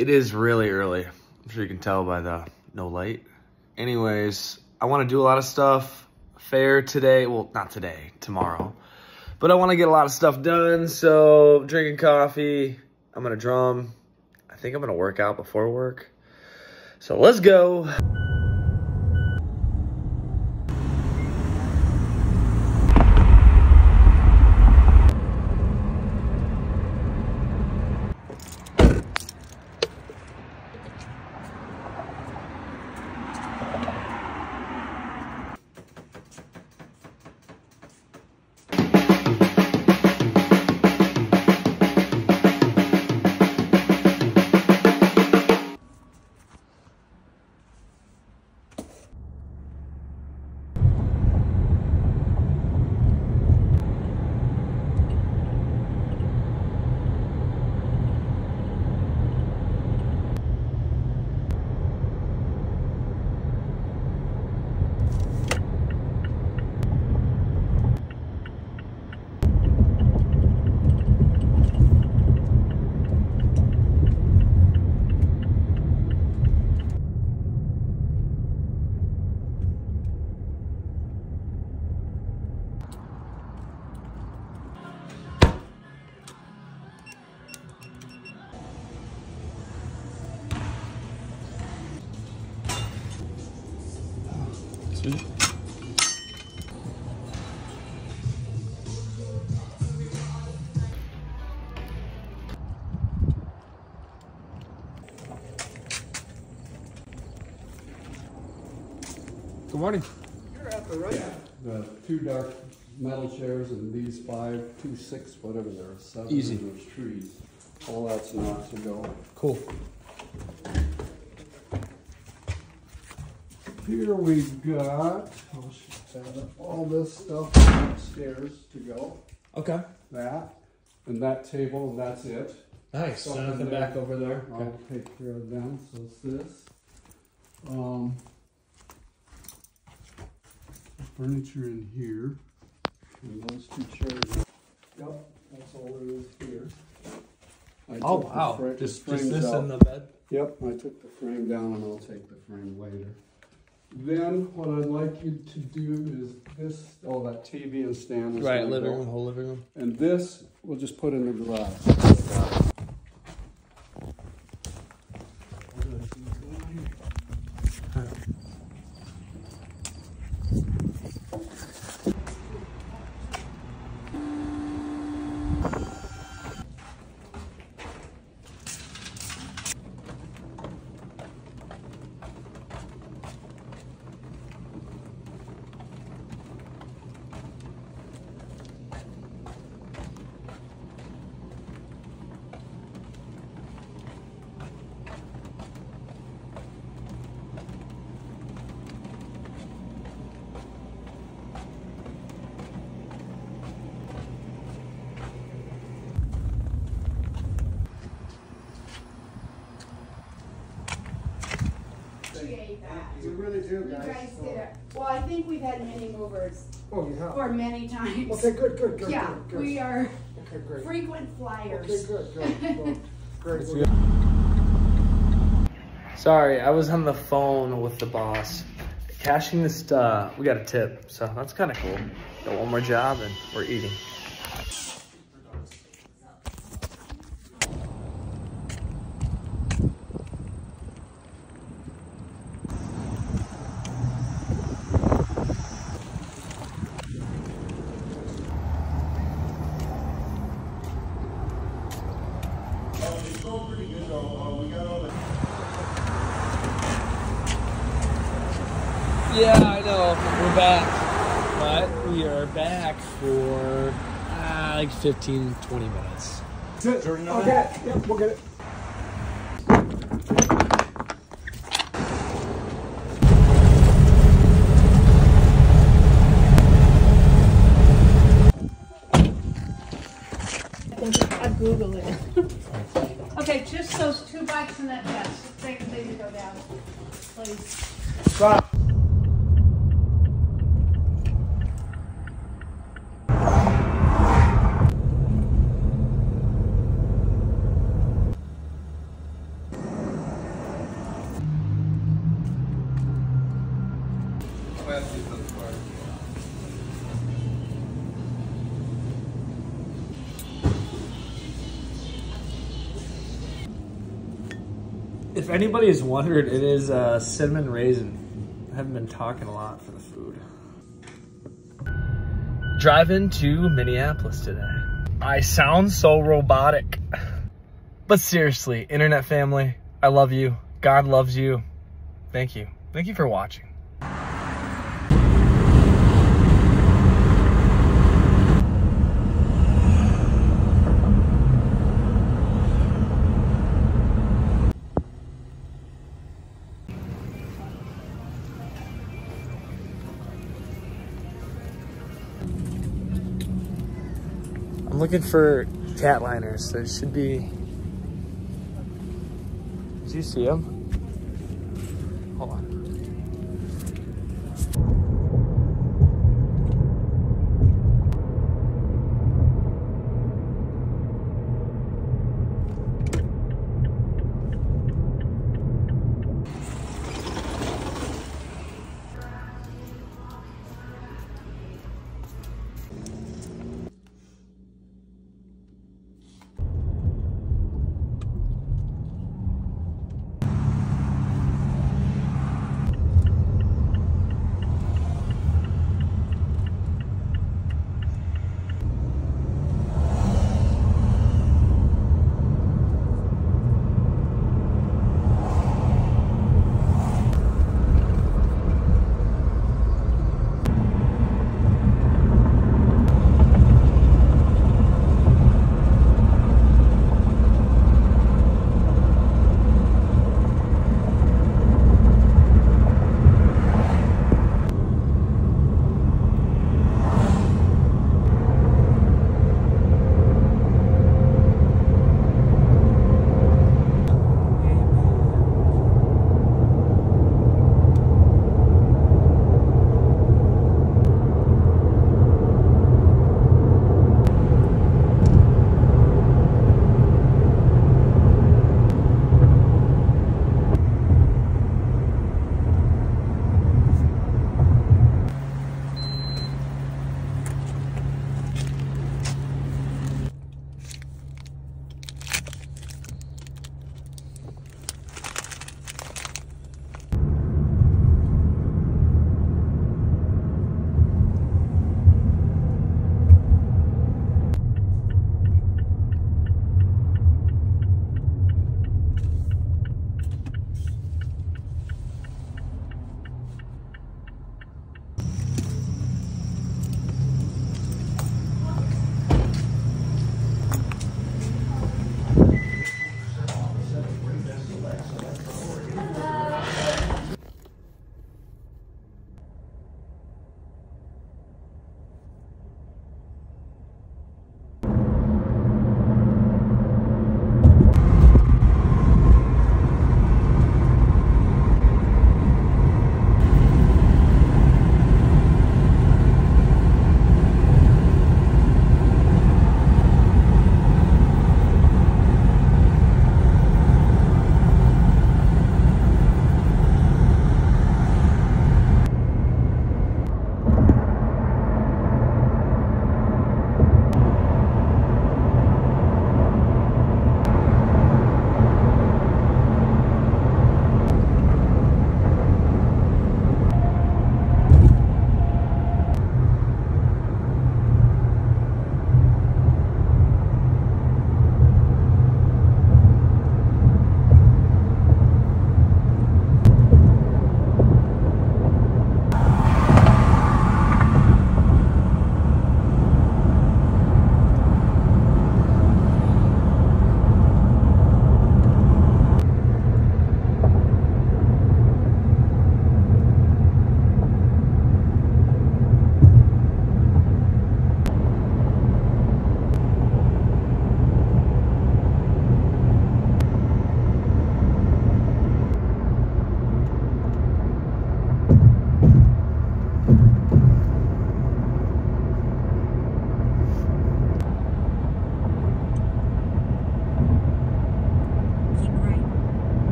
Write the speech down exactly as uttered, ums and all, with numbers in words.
It is really early. I'm sure you can tell by the no light. Anyways, I want to do a lot of stuff. Fair today, well, not today, tomorrow. But I want to get a lot of stuff done, so drinking coffee. I'm gonna drum. I think I'm gonna work out before work. So let's go. Sweet. Good morning. You're at the right. The two dark metal chairs and these five, two, six, whatever there are, seven Easy. of those trees. All that's not to go. Cool. Here we've got, I'll just have all this stuff upstairs to go. Okay. That, and that table, and that's it. Nice. Stuff So in nothing there. back over there. I'll Okay. take care of them, so it's this. Um, furniture in here, and those two chairs. Yep, that's all there is here. I Oh, took the wow. fra- Just, frames just this out. in the bed? Yep, I took the frame down and I'll take the frame later. Then what I'd like you to do is this, oh, that T V and stand is Right, gonna living go. room, whole living room. And this, we'll just put in the garage. Appreciate that. We really do, You guys. guys So- did it. Well, I think we've had many movers Oh, you have? for many times. Okay, good, good, good, Yeah, good, good. we are Okay, great. frequent flyers. Okay, good, good. Well, great. Let's Sorry, I was on the phone with the boss. Cashing this, uh, we got a tip, so that's kind of cool. Got one more job and we're eating. Yeah, I know. We're back. But we are back for uh, like fifteen, twenty minutes. Good. I'll get it. Yep, we'll get it. I'll Google it. Okay, just those two bikes in that desk. Take them to go down, please. Stop. If anybody is wondering, it is uh, cinnamon raisin. I haven't been talking a lot for the food. Driving to Minneapolis today. I sound so robotic. But seriously, internet family, I love you. God loves you. Thank you. Thank you for watching. I'm looking for cat liners. There should be. Did you see them? Hold on.